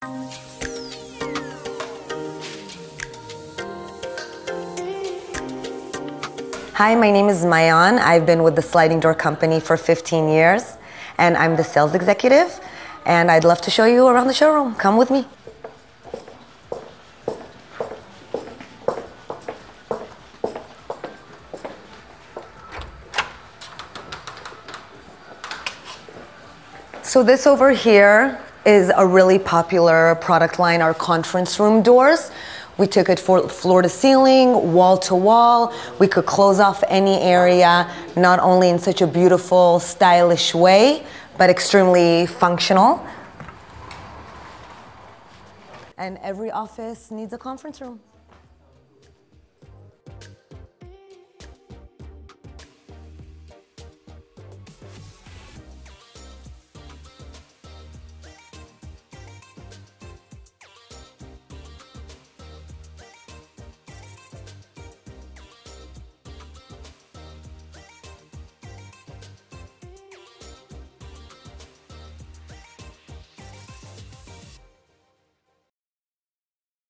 Hi, my name is Mayan. I've been with the sliding door company for 15 years, and I'm the sales executive, and I'd love to show you around the showroom. Come with me. So this over here is a really popular product line, our conference room doors. We took it for floor to ceiling, wall to wall. We could close off any area, not only in such a beautiful, stylish way, but extremely functional. And every office needs a conference room.